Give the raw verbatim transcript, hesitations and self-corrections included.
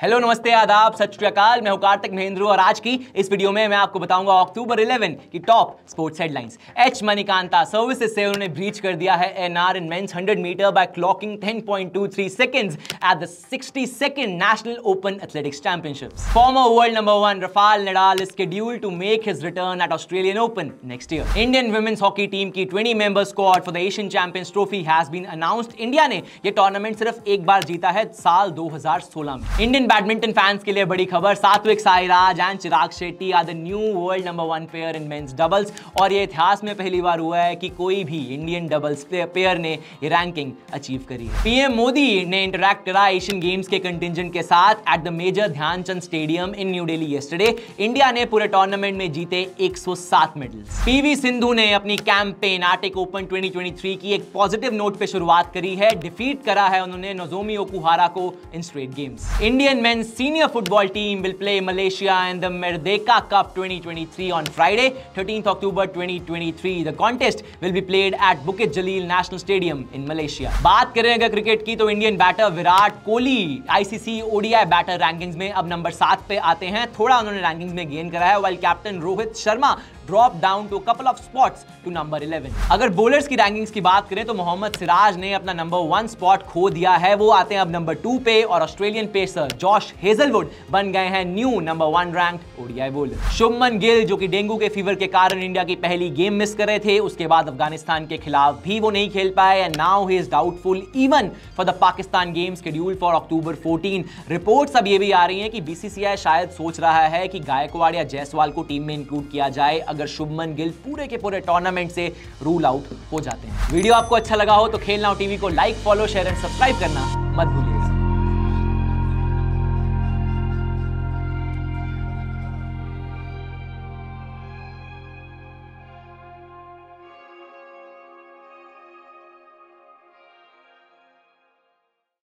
Hello नमस्ते आदाब सत श्री अकाल, मैं हूं कार्तिक महेंद्र और आज की इस वीडियो में मैं आपको बताऊंगा अक्टूबर इलेवन की top sports headlines. H Manikanta services से उन्होंने ब्रीच कर दिया है NR in men's hundred metre by clocking ten point two three seconds at the sixty second national open athletics championships. Former world number one Rafael Nadal is scheduled to make his return at Australian Open next year. Indian women's hockey team की twenty member squad for the Asian Champions Trophy has been announced. India ने ये tournament सिर्फ एक बार जीता है साल दो हज़ार सोलह में। इंडियन बैडमिंटन फैंस के लिए बड़ी खबर, Satwik Sairaj and Chirag Shetty are the new world number one pair in men's doubles और ये इतिहास में पहली बार हुआ है कि कोई भी इंडियन डबल्स पेयर ने ये रैंकिंग अचीव करी है। पीएम मोदी ने इंटरैक्ट करा एशियन गेम्स के कंटिंजेंट के साथ at the major Dhyanchand stadium in new Delhi yesterday. India ने पूरे टूर्नामेंट में जीते एक सौ सात मेडल्स। पीवी सिंधु ने अपनी campaign Arctic open twenty twenty three की एक पॉजिटिव नोट पे शुरुआत करी है। डिफीट करा है उन्होंने नोजोमी ओकुहारा को in straight games. Indian men's senior football team will play Malaysia in the Merdeka Cup twenty twenty-three on Friday, thirteenth October twenty twenty-three. The contest will be played at Bukit Jalil National Stadium in Malaysia. बात करें अगर cricket की तो Indian batter Virat Kohli ICC ODI batter rankings में अब number सात पे आते हैं। थोड़ा उन्होंने रैंकिंग्स में गेन करा है, while captain Rohit Sharma drop down to couple of spots to number eleven. अगर बॉलर्स की रैंकिंग्स की बात करें तो मोहम्मद सिराज ने अपना नंबर वन स्पॉट खो दिया है, वो आते हैं अब नंबर टू पे और ऑस्ट्रेलियन पेसर जॉश हेजलवुड बन गए हैं new number one ranked ODI bowler. Shubman Gill जो कि डेंगू के फीवर के कारण इंडिया की पहली गेम मिस कर रहे थे, उसके बाद अफगानिस्तान के खिलाफ भी वो नहीं खेल पाए and now he is doubtful even for the Pakistan game scheduled for October fourteen. Reports अब ये भी आ रही हैं कि बीसीसीआई शायद सोच रहा है कि गायकवाड़ या जायसवाल को टीम में इंक्लूड किया जाए अगर शुभमन गिल पूरे के पूरे टूर्नामेंट से रूल आउट हो जाते हैं। वीडियो आपको अच्छा लगा हो तो खेल नाउ टीवी को like, follow, share and subscribe करना मत भूलिए।